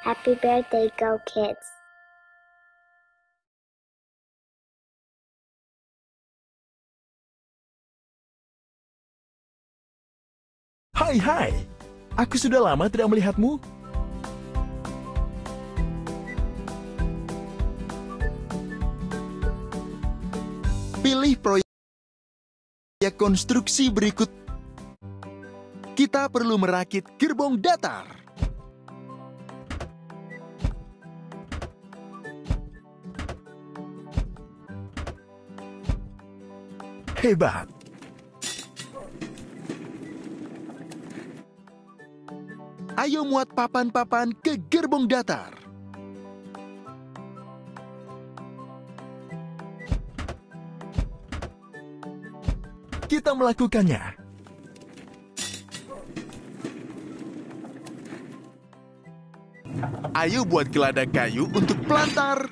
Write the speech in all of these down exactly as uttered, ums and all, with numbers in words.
Happy birthday, Go Kids! Hai hai, aku sudah lama tidak melihatmu. Pilih proyek konstruksi berikut. Kita perlu merakit gerbong datar. Hebat. Ayo muat papan-papan ke gerbong datar. Kita melakukannya. Ayo buat geladak kayu untuk pelantar.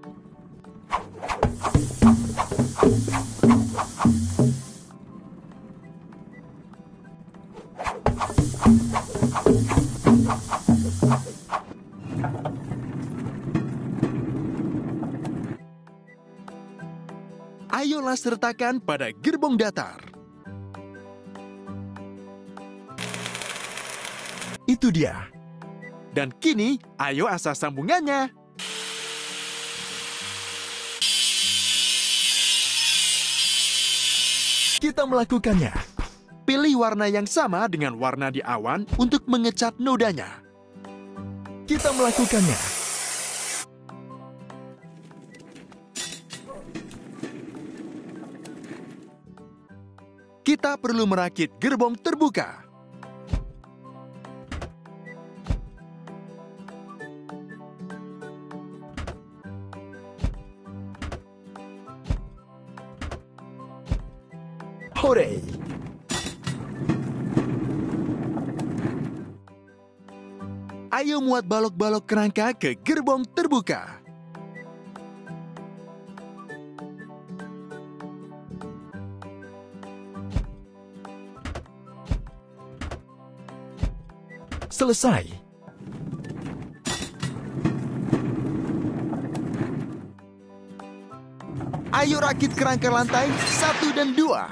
Ayolah sertakan pada gerbong datar. Itu dia. Dan kini, ayo asah sambungannya. Kita melakukannya. Pilih warna yang sama dengan warna di awan untuk mengecat nodanya. Kita melakukannya. Kita perlu merakit gerbong terbuka. Hore! Ayo muat balok-balok kerangka ke gerbong terbuka. Selesai. Ayo rakit kerangka lantai satu dan dua.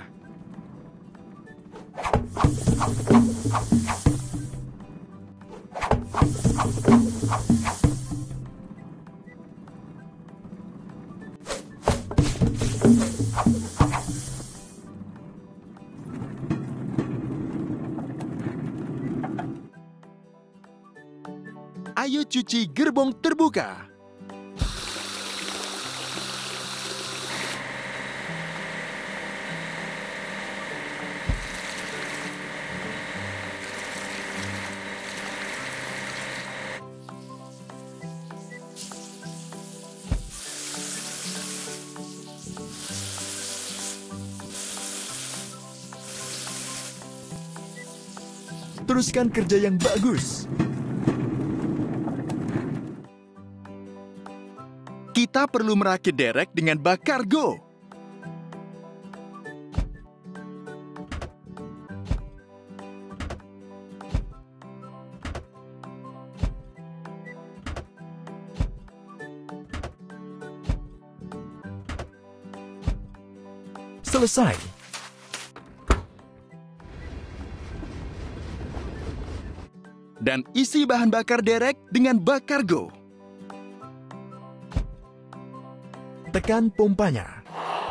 Ayo cuci gerbong terbuka. Teruskan kerja yang bagus. Kita perlu merakit derek dengan bak kargo. Selesai. Dan isi bahan bakar derek dengan bak kargo. Tekan pompanya.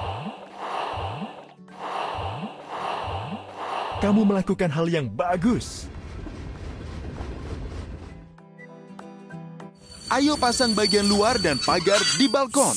Kamu melakukan hal yang bagus. Ayo pasang bagian luar dan pagar di balkon.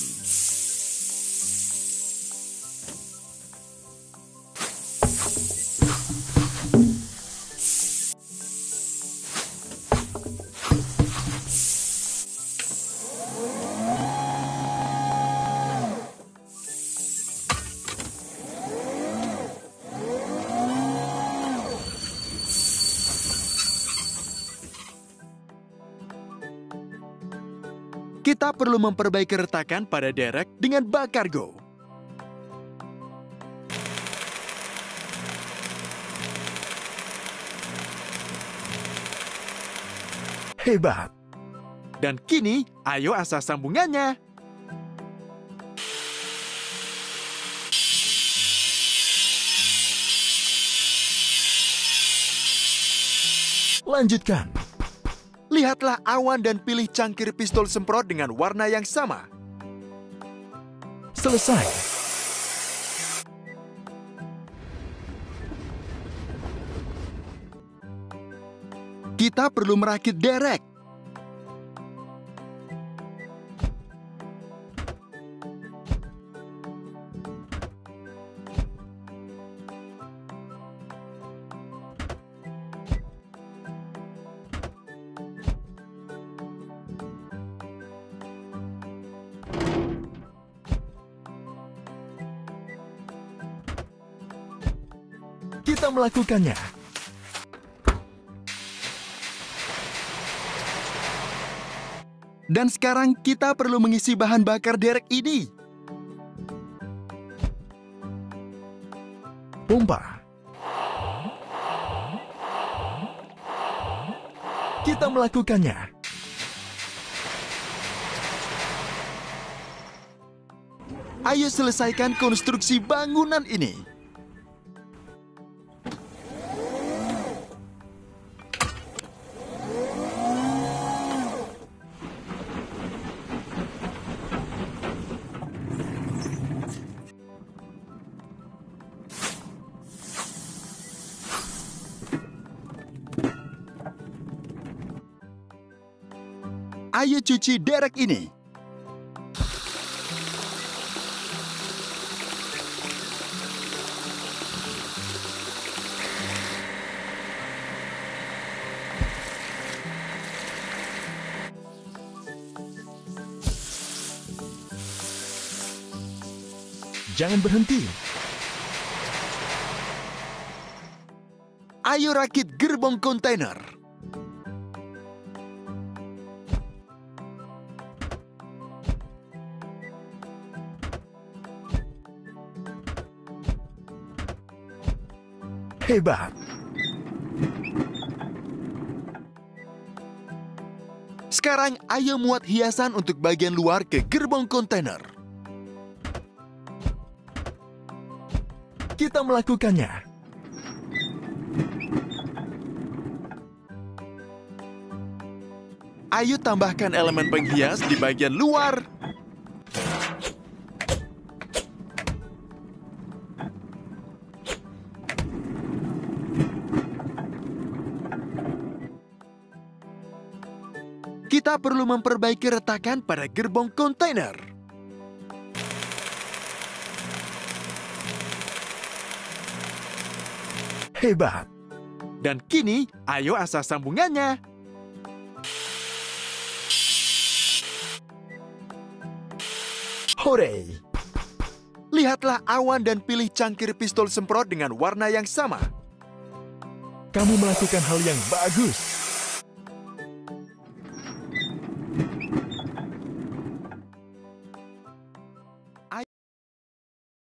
Kita perlu memperbaiki retakan pada derek dengan bak kargo. Hebat! Dan kini, ayo asah sambungannya. Lanjutkan. Lihatlah awan dan pilih cangkir pistol semprot dengan warna yang sama. Selesai. Kita perlu merakit derek. Kita melakukannya. Dan sekarang kita perlu mengisi bahan bakar derek ini. Pompa. Kita melakukannya. Ayo selesaikan konstruksi bangunan ini. Ayo cuci derek ini. Jangan berhenti. Ayo rakit gerbong kontainer. Hebat. Sekarang ayo muat hiasan untuk bagian luar ke gerbong kontainer. Kita melakukannya. Ayo tambahkan elemen penghias di bagian luar. Kita perlu memperbaiki retakan pada gerbong kontainer. Hebat. Dan kini, ayo asah sambungannya. Hore! Lihatlah awan dan pilih cangkir pistol semprot dengan warna yang sama. Kamu melakukan hal yang bagus.